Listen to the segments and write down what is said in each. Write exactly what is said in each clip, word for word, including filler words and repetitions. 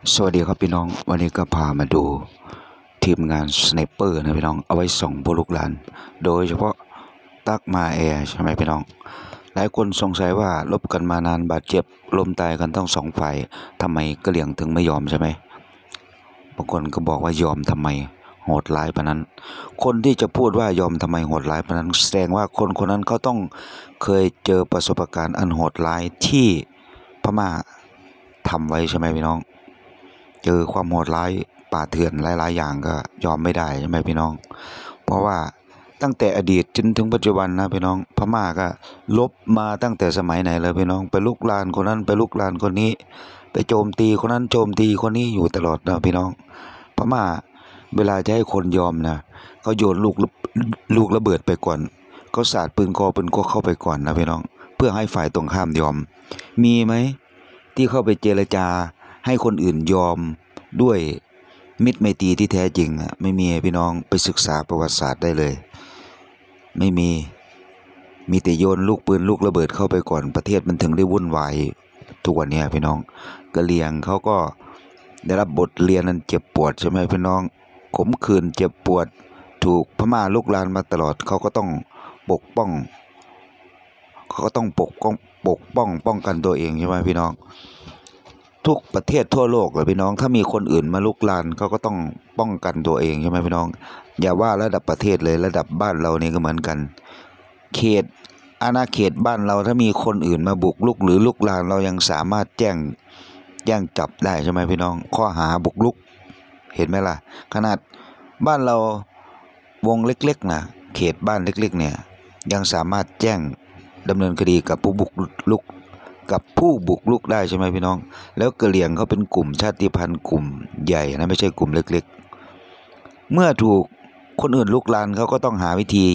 สวัสดีครับพี่น้องวันนี้ก็พามาดูทีมงานสไนเปอร์นะพี่น้องเอาไว้ส่องพวกลูกหลานโดยเฉพาะตักมาแอร์ใช่ไหมพี่น้องหลายคนสงสัยว่าลบกันมานานบาดเจ็บล้มตายกันต้องสองฝ่ายทำไมกะเหลี่ยงถึงไม่ยอมใช่ไหมบางคนก็บอกว่ายอมทำไมโหดร้ายปะนั้นคนที่จะพูดว่ายอมทำไมโหดร้ายปะนั้นแสดงว่าคนคนนั้นเขาต้องเคยเจอประสบการณ์อันโหดร้ายที่พม่าทำไว้ใช่ไหมพี่น้องเจอความโหดร้ายป่าเถื่อนหลายๆอย่างก็ยอมไม่ได้ใช่ไหมพี่น้องเพราะว่าตั้งแต่อดีตจนถึงปัจจุบันนะพี่น้องพม่าก็ลบมาตั้งแต่สมัยไหนเลยพี่น้องไปลุกลานคนนั้นไปลุกลานคนนี้ไปโจมตีคนนั้นโจมตีคนนี้อยู่ตลอดนะพี่น้องพม่าเวลาจะให้คนยอมนะเขาโยนลูกลูกระเบิดไปก่อนเขาสาดปืนกอปืนกอเข้าไปก่อนนะพี่น้องเพื่อให้ฝ่ายตรงข้ามยอมมีไหมที่เข้าไปเจรจาให้คนอื่นยอมด้วยมิตรไมตรีที่แท้จริงอ่ะไม่มีพี่น้องไปศึกษาประวัติศาสตร์ได้เลยไม่มีมีแต่โยนลูกปืนลูกระเบิดเข้าไปก่อนประเทศมันถึงได้วุ่นวายทุกวันนี้พี่น้องกะเหรี่ยงเขาก็ได้รับบทเรียนนั้นเจ็บปวดใช่ไหมพี่น้องขมขื่นเจ็บปวดถูกพม่าลุกลานมาตลอดเขาก็ต้องปกป้องเขาก็ต้องปกป้องปกป้องป้องกันตัวเองใช่ไหมพี่น้องทุกประเทศทั่วโลกเลยพี่น้องถ้ามีคนอื่นมาลุกลานเขาก็ต้องป้องกันตัวเองใช่ไหมพี่น้องอย่าว่าระดับประเทศเลยระดับบ้านเรานี่ก็เหมือนกันเขตอาณาเขตบ้านเราถ้ามีคนอื่นมาบุกรุกหรือลุกลานเรายังสามารถแจ้งแจ้งจับได้ใช่ไหมพี่น้องข้อหาบุกรุกเห็นไหมล่ะขนาดบ้านเราวงเล็กๆนะเขตบ้านเล็กๆเนี่ยยังสามารถแจ้งดำเนินคดีกับผู้บุกรุกกับผู้บุกรุกได้ใช่ไหมพี่น้องแล้วกะเหรี่ยงเขาเป็นกลุ่มชาติพันธุ์กลุ่มใหญ่นะไม่ใช่กลุ่มเล็กๆเมื่อถูกคนอื่นลุกลานเขาก็ต้องหาวิธี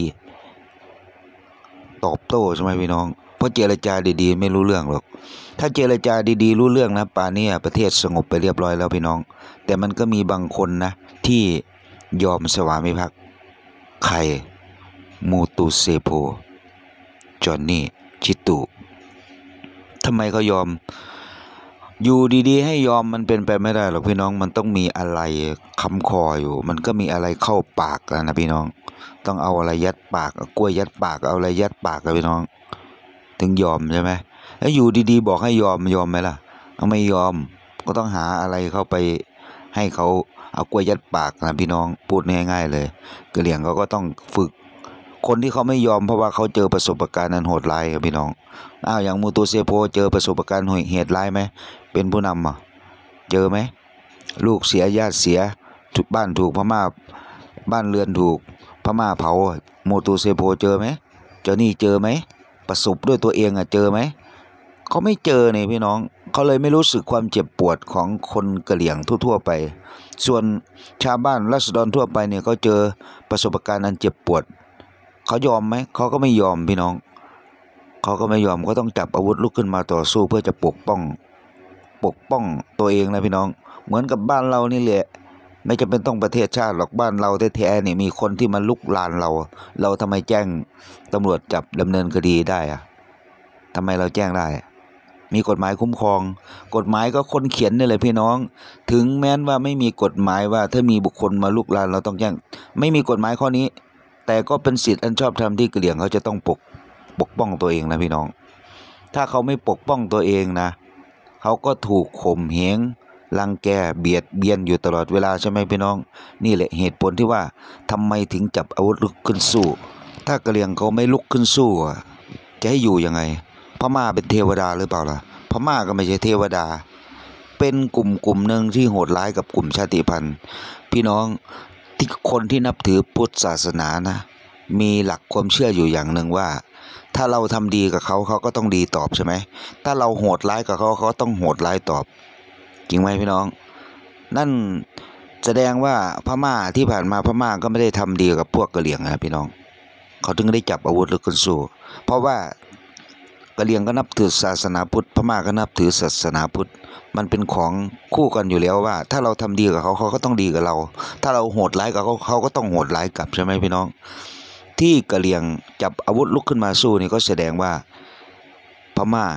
ตอบโต้ใช่ไหมพี่น้องเพราะเจรจาดีๆไม่รู้เรื่องหรอกถ้าเจรจาดีๆรู้เรื่องนะป่านนี้ประเทศสงบไปเรียบร้อยแล้วพี่น้องแต่มันก็มีบางคนนะที่ยอมสวามิภักดิ์ใครมูตูเซโพจอนนี่ชิตุทำไมเขายอมอยู่ดีๆให้ยอมมันเป็นไปไม่ได้หรอกพี่น้องมันต้องมีอะไรค้ำคออยู่มันก็มีอะไรเข้าปากแล้วนะพี่น้องต้องเอาอะไรยัดปากเอากล้วยยัดปากเอาอะไรยัดปากกับพี่น้องถึงยอมใช่ไหมแล้วอยู่ดีๆบอกให้ยอมยอมไหมล่ะเอาไม่ยอมก็ต้องหาอะไรเข้าไปให้เขาเอากล้วยยัดปากนะพี่น้องพูดง่ายๆเลยกะเหรี่ยงเขาก็ต้องฝึกคนที่เขาไม่ยอมเพราะว่าเขาเจอประสบการณ์นั้นโหดร้ายครับพี่น้องอ้าวอย่างมูตูเซโพเจอประสบการณ์เหตุร้ายไหมเป็นผู้นำอ่ะเจอไหมลูกเสียญาติเสียถูกบ้านถูกพม่าบ้านเรือนถูกพม่าเผามูตูเซโพเจอไหมเจอนี่เจอไหมประสบด้วยตัวเองอ่ะเจอไหมเขาไม่เจอเนี่ยพี่น้องเขาเลยไม่รู้สึกความเจ็บปวดของคนกะเหรี่ยงทั่วๆไปส่วนชาวบ้านราษฎรทั่วไปเนี่ยเขาเจอประสบการณ์อันเจ็บปวดเขายอมไหมเขาก็ไม่ยอมพี่น้องเขาก็ไม่ยอมก็ต้องจับอาวุธลุกขึ้นมาต่อสู้เพื่อจะปกป้องปกป้องตัวเองนะพี่น้องเหมือนกับบ้านเรานี่แหละไม่จำเป็นต้องประเทศชาติหรอกบ้านเราแท้ๆนี่มีคนที่มาลุกลานเราเราทำไมแจ้งตำรวจจับดำเนินคดีได้อะทำไมเราแจ้งได้มีกฎหมายคุ้มครองกฎหมายก็คนเขียนนี่แหละพี่น้องถึงแม้นว่าไม่มีกฎหมายว่าถ้ามีบุคคลมาลุกลานเราต้องแจ้งไม่มีกฎหมายข้อนี้แต่ก็เป็นสิทธิ์อันชอบธรรมที่กะเหรี่ยงเขาจะต้องปกปกป้องตัวเองนะพี่น้องถ้าเขาไม่ปกป้องตัวเองนะเขาก็ถูกข่มเหงรังแกเบียดเบียนอยู่ตลอดเวลาใช่ไหมพี่น้องนี่แหละเหตุผลที่ว่าทำไมถึงจับอาวุธลุกขึ้นสู้ถ้ากะเหรี่ยงเขาไม่ลุกขึ้นสู้จะให้อยู่ยังไงพม่าเป็นเทวดาหรือเปล่าล่ะพม่าก็ไม่ใช่เทวดาเป็นกลุ่มกลุ่มหนึ่งที่โหดร้ายกับกลุ่มชาติพันธุ์พี่น้องที่คนที่นับถือพุทธศาสนานะมีหลักความเชื่ออยู่อย่างหนึ่งว่าถ้าเราทำดีกับเขาเขาก็ต้องดีตอบใช่ไหมถ้าเราโหดร้ายกับเขาเขาต้องโหดร้ายตอบจริงไหมพี่น้องนั่นแสดงว่าพม่าที่ผ่านมาพม่าก็ไม่ได้ทำดีกับพวกกะเหรี่ยงนะพี่น้องเขาถึงได้จับอาวุธลุกขึ้นสู้เพราะว่ากะเหรี่ยงก็นับถือศาสนาพุทธพม่าก็นับถือศาสนาพุทธมันเป็นของคู่กันอยู่แล้วว่าถ้าเราทำดีกับเขาเขาก็ต้องดีกับเราถ้าเราโหดร้ายกับเขาเขาก็ต้องโหดร้ายกลับใช่ไหมพี่น้องที่กะเหรี่ยงจับอาวุธลุกขึ้นมาสู้นี่ก็แสดงว่าพม่า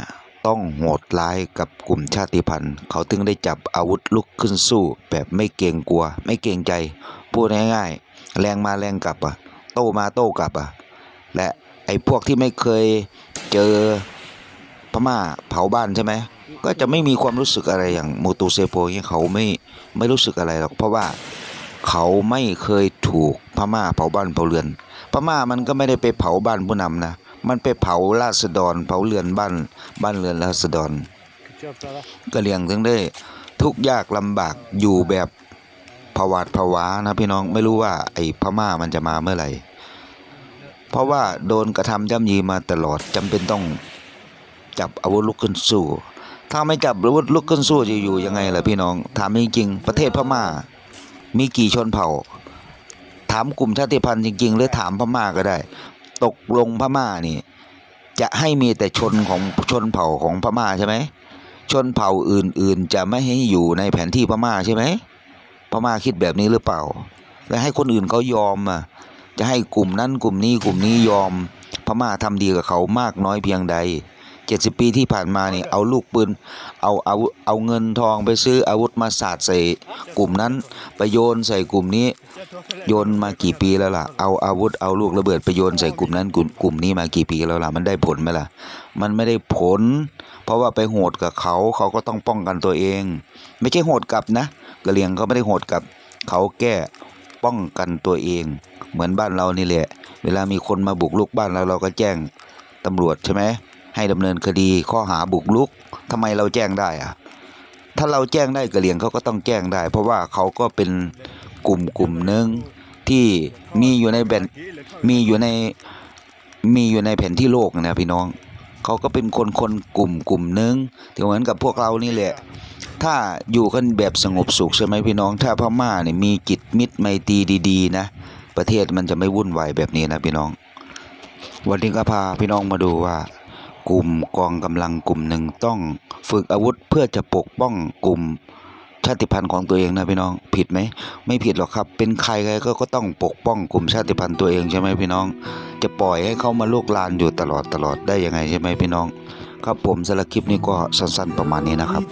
ต้องโหดร้ายกับกลุ่มชาติพันธุ์เขาถึงได้จับอาวุธลุกขึ้นสู้แบบไม่เกรงกลัวไม่เกรงใจพูดง่ายๆแรงมาแรงกลับอ่ะโต้มาโต้กลับอ่ะและไอ้พวกที่ไม่เคยเจอพม่าเผาบ้านใช่ไหมก็จะไม่มีความรู้สึกอะไรอย่างโมตูเซโปเนี่ยเขาไม่ไม่รู้สึกอะไรหรอกเพราะว่าเขาไม่เคยถูกพม่าเผาบ้านเผาเรือนพม่ามันก็ไม่ได้ไปเผาบ้านผู้นำนะมันไปเผาราษฎรเผาเรือนบ้านบ้านเรือนราษฎรกะเหรี่ยงถึงได้ทุกข์ยากลำบากอยู่แบบผวาดผวานะพี่น้องไม่รู้ว่าไอ้พม่ามันจะมาเมื่อไหร่เพราะว่าโดนกระทำย่ำยีมาตลอดจำเป็นต้องจับอาวุธลุกขึ้นสู้ถ้าไม่จับอาวุธลุกขึ้นสู้จะอยู่ยังไงล่ะพี่น้องถามจริงๆประเทศพม่ามีกี่ชนเผ่าถามกลุ่มชาติพันธุ์จริงๆหรือถามพม่าก็ได้ตกลงพม่านี่จะให้มีแต่ชนของชนเผ่าของพม่าใช่ไหมชนเผ่าอื่นๆจะไม่ให้อยู่ในแผนที่พม่าใช่ไหมพม่าคิดแบบนี้หรือเปล่าแล้วให้คนอื่นเขายอมอ่ะจะให้กลุ่มนั้นกลุ่มนี้กลุ่มนี้ยอมพม่าทำดีกับเขามากน้อยเพียงใดเจ็ดสิบปีที่ผ่านมานี่เอาลูกปืนเอาเอาเอาเงินทองไปซื้ออาวุธมาสาดใส่กลุ่มนั้นไปโยนใส่กลุ่มนี้โยนมากี่ปีแล้วล่ะเอาอาวุธเอาลูกระเบิดไปโยนใส่กลุ่มนั้นกลุ่มกลุ่มนี้มากี่ปีแล้วล่ะมันได้ผลไหมล่ะมันไม่ได้ผลเพราะว่าไปโหดกับเขาเขาก็ต้องป้องกันตัวเองไม่ใช่โหดกลับนะกะเหรี่ยงเขาไม่ได้โหดกลับเขาแก้ป้องกันตัวเองเหมือนบ้านเรานี่แหละเวลามีคนมาบุกรุกบ้านเราเราก็แจ้งตำรวจใช่ไหมให้ดำเนินคดีข้อหาบุกรุกทำไมเราแจ้งได้อะถ้าเราแจ้งได้กะเหรี่ยงเขาก็ต้องแจ้งได้เพราะว่าเขาก็เป็นกลุ่มกลุ่มหนึ่งที่มีอยู่ในแผ่นมีอยู่ในมีอยู่ในแผ่นที่โลกนะพี่น้องเขาก็เป็นคนคนกลุ่มกลุ่มหนึ่งที่เหมือนกับพวกเรานี่แหละถ้าอยู่กันแบบสงบสุขใช่ไหมพี่น้องถ้าพม่าเนี่ยมีจิตมิตรไมตรีดีๆนะประเทศมันจะไม่วุ่นวายแบบนี้นะพี่น้องวันนี้ก็พาพี่น้องมาดูว่ากลุ่มกองกำลังกลุ่มหนึ่งต้องฝึกอาวุธเพื่อจะปกป้องกลุ่มชาติพันธุ์ของตัวเองนะพี่น้องผิดไหมไม่ผิดหรอกครับเป็นใครใครก็ก็ต้องปกป้องกลุ่มชาติพันธุ์ตัวเองใช่ไหมพี่น้องจะปล่อยให้เขามาลุกลานอยู่ตลอดตลอดได้ยังไงใช่ไหมพี่น้องครับผมสารคลิปนี้ก็สั้นๆประมาณนี้นะครับ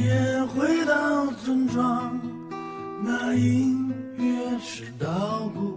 那音乐是稻谷